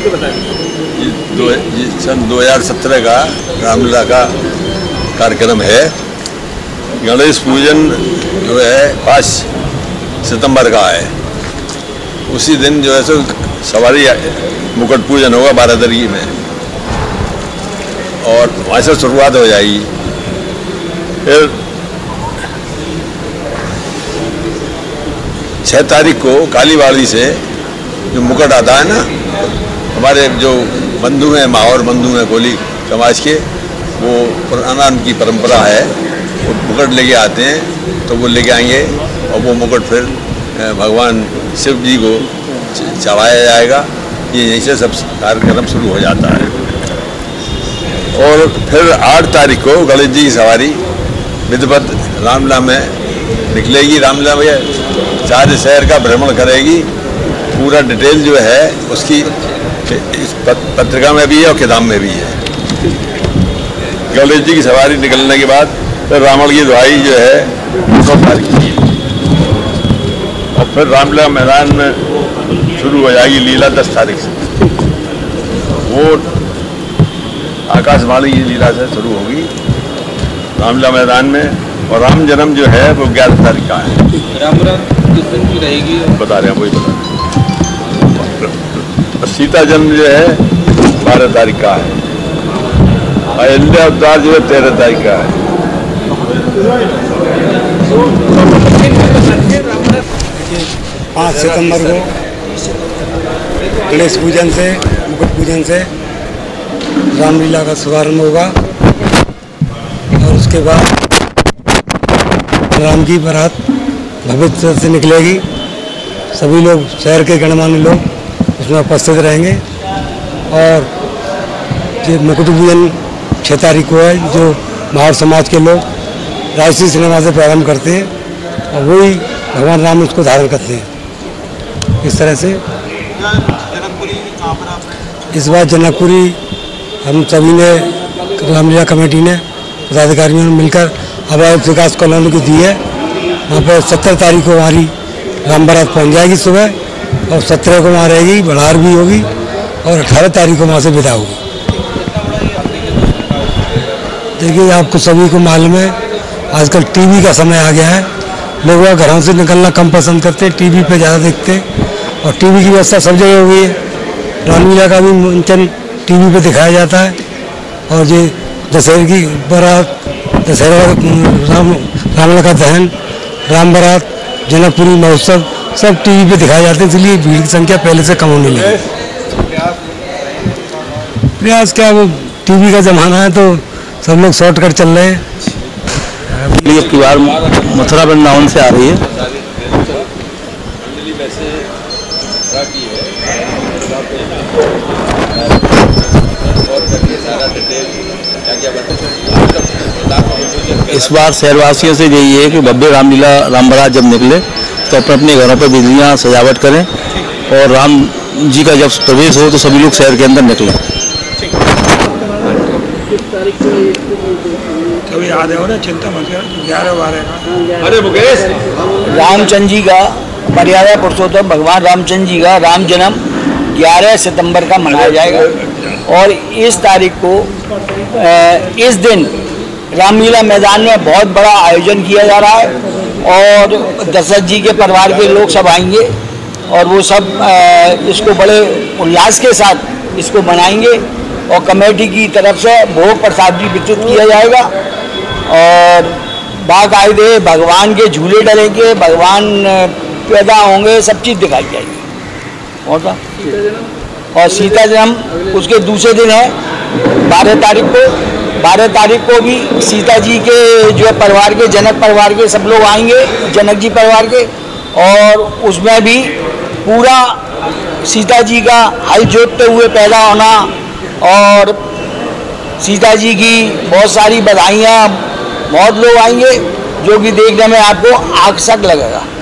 के बताएं। ये सन 2017 का रामलीला का कार्यक्रम है। गणेश पूजन जो है 5 सितंबर का है। उसी दिन जो है सो सवारी मुकुट पूजन होगा बारादरी में, और वहाँ से शुरुआत हो जाएगी। फिर 6 तारीख को कालीबाड़ी से जो मुकुट आता है ना, हमारे जो बंधु हैं, माहौर बंधु हैं कोली समाज के, वो पुराना उनकी परंपरा है, वो मुकुट लेके आते हैं। तो वो लेके आएंगे और वो मुकुट फिर भगवान शिव जी को चढ़ाया जाएगा। ये यहीं से सब कार्यक्रम शुरू हो जाता है। और फिर 8 तारीख को गणेश जी की सवारी विधिवत रामलीला में निकलेगी। रामलीला में 4 शहर का भ्रमण करेगी। पूरा डिटेल जो है उसकी इस पत्रिका में भी है और किताब में भी है। गणेश जी की सवारी निकलने के बाद फिर रावण की दुहाई जो है 9 तारीख की है। और फिर रामलीला मैदान में शुरू हो जाएगी लीला 10 तारीख से। वो आकाशवाणी की लीला से शुरू होगी रामलीला मैदान में। और राम जन्म जो है वो 11 तारीख का है। रामलीला किस दिन की रहेगी बता रहे हैं, वही बता रहे हैं। सीता जन्म जो है 12 तारीख का है। अयोध्या अवतार जो है 13 तारीख का है। 5 सितंबर को गणेश पूजन से, मुकुट पूजन से रामलीला का शुभारंभ होगा। और उसके बाद राम की बारात भव्य से निकलेगी। सभी लोग, शहर के गणमान्य लोग उसमें उपस्थित रहेंगे। और ये मुकुट पूजन 6 तारीख को है, जो माहौर समाज के लोग राजसी सिनेमा से प्रारंभ करते हैं और वही भगवान राम उसको धारण करते हैं। इस तरह से इस बार जनकपुरी हम सभी ने, रामलीला कमेटी ने, पदाधिकारियों ने मिलकर अवैध विकास कॉलोनी को दी है। वहाँ पर 17 तारीख को हमारी राम बारात पहुँच जाएगी सुबह, और 17 को वहाँ रहेगी, बड़ार भी होगी, और 18 तारीख को वहाँ से विदा होगी। देखिए, आपको सभी को मालूम है आजकल टीवी का समय आ गया है। लोग घरों से निकलना कम पसंद करते हैं, टीवी पे ज़्यादा देखते हैं, और टीवी की व्यवस्था सब जगह हो गई है। रामलीला का भी मंचन टीवी पे दिखाया जाता है। और ये दशहरे की बारात, दशहरा रामलीला का दहन, राम बारात, जनकपुरी महोत्सव सब टीवी पे दिखाए जाते हैं। इसलिए भीड़ की संख्या पहले से कम होने लगी। प्रयास क्या, वो टीवी का जमाना है तो सब लोग शॉर्टकट चल रहे हैं। की बार मथुरा वृंदावन से आ रही है। इस बार शहरवासियों से यही है कि भव्य रामलीला राम बारात जब निकले तो अपने अपने घरों पर बिजलियां सजावट करें, और राम जी का जब प्रवेश हो तो सभी लोग शहर के अंदर निकलें। कभी याद है ना, चिंता मत कर, 11-12 का। अरे मुकेश, रामचंद्र जी का, मर्यादा पुरुषोत्तम भगवान रामचंद्र जी का राम जन्म 11 सितंबर का मनाया जाएगा। और इस तारीख को, इस दिन रामलीला मैदान में बहुत बड़ा आयोजन किया जा रहा है। और दशरथ जी के परिवार के लोग सब आएंगे, और वो सब इसको बड़े उल्लास के साथ इसको मनाएंगे। और कमेटी की तरफ से भोग प्रसाद भी वितरित किया जाएगा। और बाकायदे भगवान के झूले डलेंगे, भगवान पैदा होंगे, सब चीज़ दिखाई जाएगी। और सीता जन्म उसके दूसरे दिन है 12 तारीख को। 12 तारीख को भी सीता जी के जो परिवार के, जनक परिवार के सब लोग आएंगे, जनक जी परिवार के। और उसमें भी पूरा सीता जी का हल जोतते हुए पैदा होना, और सीता जी की बहुत सारी बधाइयाँ, बहुत लोग आएंगे, जो कि देखने में आपको आकर्षक लगेगा।